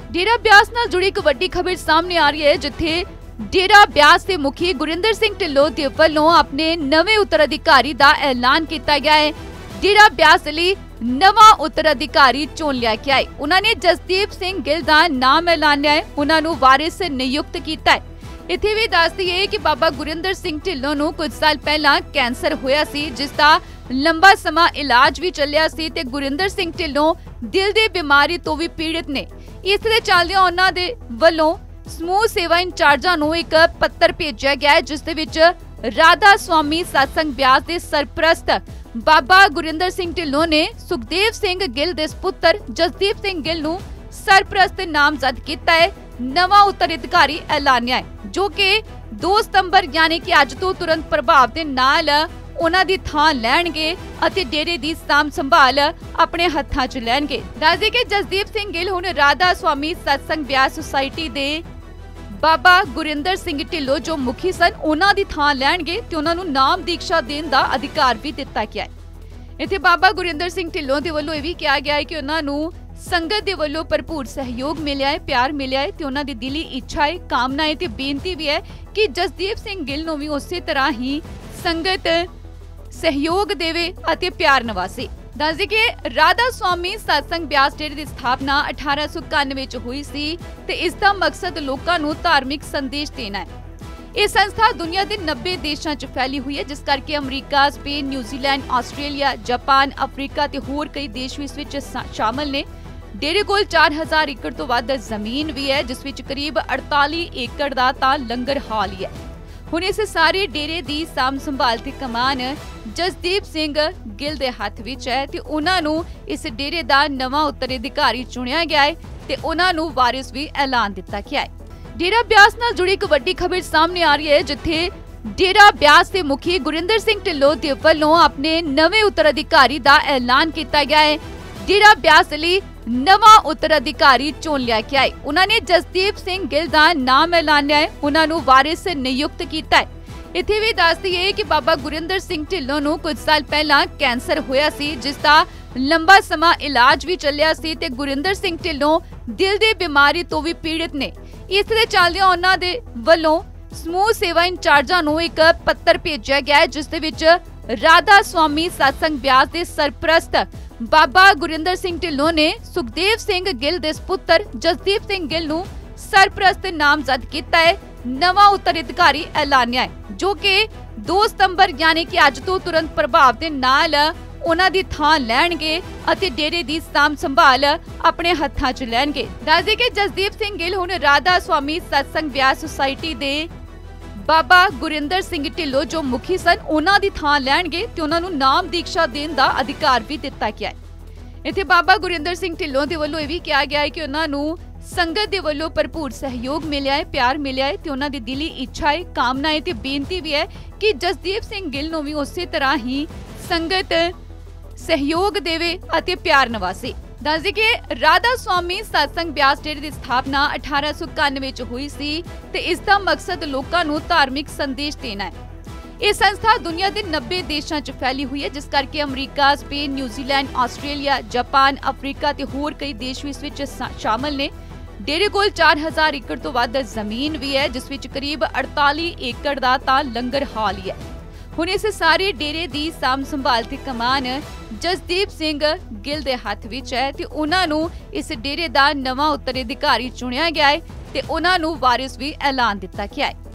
डेरा ब्यास नाल जुड़ी एक वड्डी खबर सामने आ रही है, जिथे डेरा ब्यास के मुखी गुरिंदर सिंह ढिल्लों दे वल्लों अपने नवे उत्तराधिकारी का ऐलान किया गया है। डेरा ब्यास लई नवा उत्तराधिकारी चुन लिया गया है। उन्होंने जसदीप सिंह गिल का नाम ऐलानिया है, उन्होंने वारिस नियुक्त किया है। इत्थे भी दस दईए कि बाबा गुरिंदर सिंह ढिल्लों नूं कुछ साल पहला कैंसर होया सी, जिसका लंबा समा इलाज भी चलिया सी ते गुरिंदर सिंह ढिल्लों दिल दी बीमारी तो भी पीड़ित ने। इस दे चलदियां उन्हां दे वल्लों समूह सेवा इंचार्जां नूं एक पत्र भेजिया गया है, जिस दे विच राधा स्वामी सत्संग ब्यास दे सरप्रस्त बाबा गुरिंदर सिंह ढिल्लों ने सुखदेव सिंह गिल दे पुत्र जसदीप सिंह गिल नूं सरप्रस्त नामजद किया है, नवा उत्तराधिकारी ऐलानिया है, जो कि 2 सितंबर यानी कि अज तो तुरंत प्रभाव दे नाल उन्हां दी थां लैणगे अते डेरे दी साम संभाल अपने हत्थां 'च लैणगे। दस दईए कि जसदीप सिंह गिल हुण राधा स्वामी सत्संग ब्यास सोसाइटी दे बाबा गुरिंदर सिंह ढिल्लों जो मुखी सन, उन्हां दी थां लैणगे ते उन्हां नूं नाम दीक्षा देण दा अधिकार भी दिता गया है। इत्थे बाबा गुरिंदर सिंह ढिल्लों दे वल्लों इह भी कहा गया है कि उन्हां नूं संगत दे वल्लों भरपूर सहयोग मिलिया है, प्यार मिलिया है ते उन्हां दी दिली इच्छा है, कामना है ते बेनती भी है कि जसदीप सिंह गिल नूं भी उਸੇ तरह ही संगत सहयोग देवे अते प्यार नवासे। दस दईए कि राधा स्वामी सत्संग ब्यास डेरे की स्थापना 1891 च हुई सी ते इसका मकसद लोकां नूं धार्मिक संदेश देना है। यह संस्था दुनिया के 90 देशों च फैली हुई है, जिस करके America, Spain, New Zealand, Australia, Japan, Africa ते होर कई देश भी इस विच शामिल ने। डेरे कोल 4000 एकड़ तो वध जमीन भी है, जिस विच करीब 48 एकड़ का तां लंगर हाल ही है। हुण इस सारे डेरे की साम संभाल ते कमान जसदीप सिंह गिल दे हत्थ विच है ते उन्हां नूं इस डेरे का नवा उत्तराधिकारी चुनिया गया है ते उन्हां नूं वारिस भी ऐलान दिता गया है। डेरा ब्यास नाल जुड़ी एक वड्डी खबर सामने आ रही है, जिथे डेरा ब्यास के मुखी गुरिंदर सिंह ढिल्लों दे वल्लों अपने नवे उत्तराधिकारी का ऐलान किया गया है। डेरा ब्यास लई नवा उत्तराधिकारी चुन लिया गया है। उन्होंने जसदीप सिंह गिल का नाम ऐलानिया है, उन्होंने वारिस नियुक्त किया है। इत्थे भी दस दईए कि बाबा गुरिंदर सिंह ढिल्लों नूं कुछ साल पहला कैंसर होया सी, जिसका लंबा समा इलाज भी चलिया सी ते गुरिंदर सिंह ढिल्लों दिल दी बीमारी तो भी पीड़ित ने। इस दे चलदियां उन्हां दे वल्लों समूह सेवा इंचार्जां नूं एक पत्र भेजिया गया है, जिस दे विच राधा स्वामी सत्संग ब्यास दे सरप्रस्त बाबा गुरिंदर सिंह ढिल्लों ने सुखदेव सिंह गिल दे पुत्र जसदीप सिंह गिल नूं सरप्रस्त नामजद किया है, नवा उत्तराधिकारी ऐलानिया है, जो कि 2 सितंबर यानी कि अज तो तुरंत प्रभाव दे नाल उन्हां दी थां लैणगे अते डेरे दी साम संभाल अपने हत्थां 'च लैणगे। दस दईए कि जसदीप सिंह गिल हुण राधा स्वामी सत्संग ब्यास सोसाइटी दे बाबा गुरिंदर सिंह ढिल्लों जो मुखी सन, उन्हां दी थां लैणगे ते उन्हां नूं नाम दीक्षा देण दा अधिकार भी दिता गया है। इत्थे बाबा गुरिंदर सिंह ढिल्लों दे वल्लों इह भी कहा गया है कि उन्हां नूं संगत दे वल्लों भरपूर सहयोग मिलिया है, प्यार मिलिया है ते उन्हां दी दिली इच्छा है, कामना है ते बेनती भी है कि जसदीप सिंह गिल नूं भी उਸੇ तरह ही संगत सहयोग देवे अते प्यार नवासे। दस दईए कि राधा स्वामी सत्संग ब्यास डेरे की स्थापना 1891 च हुई सी ते इसका मकसद लोकां नूं धार्मिक संदेश देना है। यह संस्था दुनिया के 90 देशों च फैली हुई है, जिस करके America, Spain, New Zealand, Australia, Japan, Africa ते होर कई देश भी इस विच शामिल ने। डेरे कोल 4000 एकड़ तो वध जमीन भी है, जिस विच करीब 48 एकड़ का तां लंगर हाल ही है। हुण इस सारे डेरे की साम संभाल ते कमान जसदीप सिंह गिल दे हत्थ विच है ते उन्हां नूं इस डेरे का नवा उत्तराधिकारी चुनिया गया है ते उन्हां नूं वारिस भी ऐलान दिता गया है।